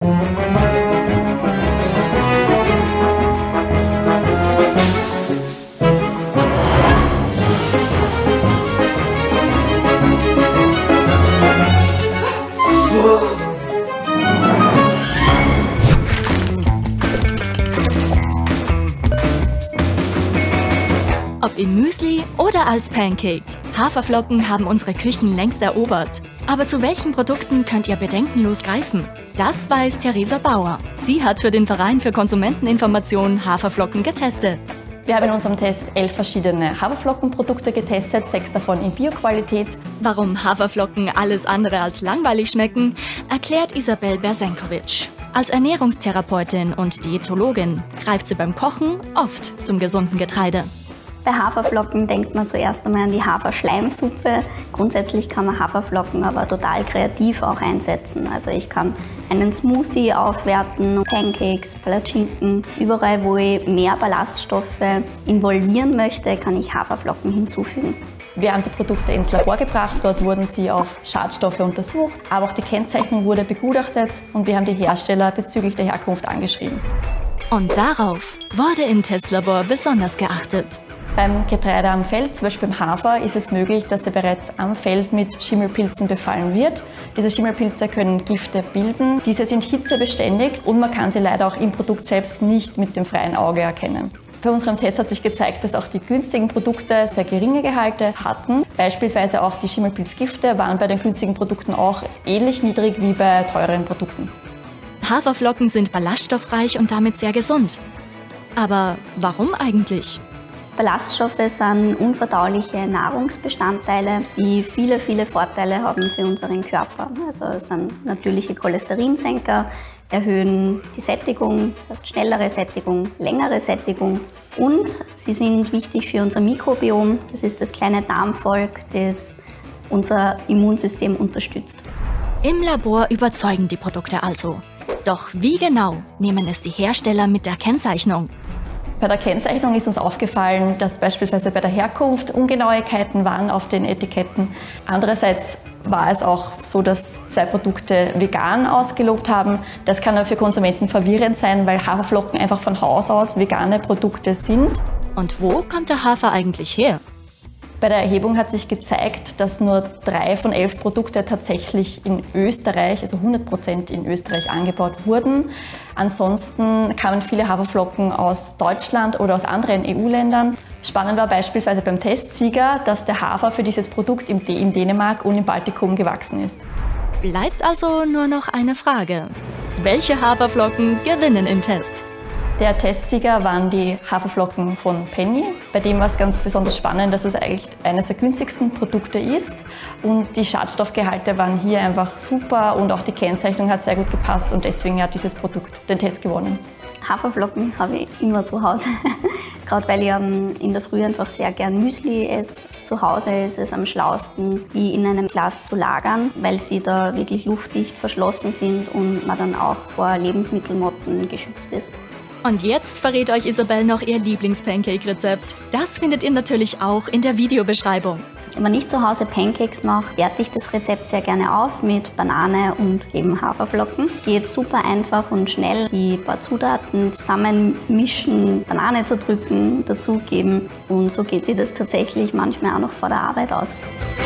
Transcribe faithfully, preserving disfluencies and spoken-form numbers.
Ob im Müsli oder als Pancake, Haferflocken haben unsere Küchen längst erobert. Aber zu welchen Produkten könnt ihr bedenkenlos greifen? Das weiß Theresa Bauer. Sie hat für den Verein für Konsumenteninformation Haferflocken getestet. Wir haben in unserem Test elf verschiedene Haferflockenprodukte getestet, sechs davon in Bioqualität. Warum Haferflocken alles andere als langweilig schmecken, erklärt Isabel Bersenkovic. Als Ernährungstherapeutin und Diätologin greift sie beim Kochen oft zum gesunden Getreide. Bei Haferflocken denkt man zuerst einmal an die Haferschleimsuppe. Grundsätzlich kann man Haferflocken aber total kreativ auch einsetzen. Also ich kann einen Smoothie aufwerten, Pancakes, Palatschinken. Überall, wo ich mehr Ballaststoffe involvieren möchte, kann ich Haferflocken hinzufügen. Wir haben die Produkte ins Labor gebracht, dort wurden sie auf Schadstoffe untersucht, aber auch die Kennzeichnung wurde begutachtet und wir haben die Hersteller bezüglich der Herkunft angeschrieben. Und darauf wurde im Testlabor besonders geachtet. Beim Getreide am Feld, zum Beispiel beim Hafer, ist es möglich, dass er bereits am Feld mit Schimmelpilzen befallen wird. Diese Schimmelpilze können Gifte bilden. Diese sind hitzebeständig und man kann sie leider auch im Produkt selbst nicht mit dem freien Auge erkennen. Bei unserem Test hat sich gezeigt, dass auch die günstigen Produkte sehr geringe Gehalte hatten. Beispielsweise auch die Schimmelpilzgifte waren bei den günstigen Produkten auch ähnlich niedrig wie bei teureren Produkten. Haferflocken sind ballaststoffreich und damit sehr gesund. Aber warum eigentlich? Ballaststoffe sind unverdauliche Nahrungsbestandteile, die viele, viele Vorteile haben für unseren Körper. Also es sind natürliche Cholesterinsenker, erhöhen die Sättigung, das heißt schnellere Sättigung, längere Sättigung. Und sie sind wichtig für unser Mikrobiom, das ist das kleine Darmvolk, das unser Immunsystem unterstützt. Im Labor überzeugen die Produkte also. Doch wie genau nehmen es die Hersteller mit der Kennzeichnung? Bei der Kennzeichnung ist uns aufgefallen, dass beispielsweise bei der Herkunft Ungenauigkeiten waren auf den Etiketten. Andererseits war es auch so, dass zwei Produkte vegan ausgelobt haben. Das kann aber für Konsumenten verwirrend sein, weil Haferflocken einfach von Haus aus vegane Produkte sind. Und wo kommt der Hafer eigentlich her? Bei der Erhebung hat sich gezeigt, dass nur drei von elf Produkte tatsächlich in Österreich, also hundert Prozent in Österreich angebaut wurden. Ansonsten kamen viele Haferflocken aus Deutschland oder aus anderen E U-Ländern. Spannend war beispielsweise beim Testsieger, dass der Hafer für dieses Produkt in Dänemark und im Baltikum gewachsen ist. Bleibt also nur noch eine Frage. Welche Haferflocken gewinnen im Test? Der Testsieger waren die Haferflocken von Penny. Bei dem war es ganz besonders spannend, dass es eigentlich eines der günstigsten Produkte ist. Und die Schadstoffgehalte waren hier einfach super und auch die Kennzeichnung hat sehr gut gepasst und deswegen hat dieses Produkt den Test gewonnen. Haferflocken habe ich immer zu Hause, gerade weil ich in der Früh einfach sehr gern Müsli esse. Zu Hause ist es am schlausten, die in einem Glas zu lagern, weil sie da wirklich luftdicht verschlossen sind und man dann auch vor Lebensmittelmotten geschützt ist. Und jetzt verrät euch Isabel noch ihr Lieblings-Pancake-Rezept. Das findet ihr natürlich auch in der Videobeschreibung. Wenn man nicht zu Hause Pancakes macht, werte ich das Rezept sehr gerne auf mit Banane und eben Haferflocken. Geht super einfach und schnell. Die paar Zutaten zusammenmischen, Banane zerdrücken, dazugeben und so geht sich das tatsächlich manchmal auch noch vor der Arbeit aus.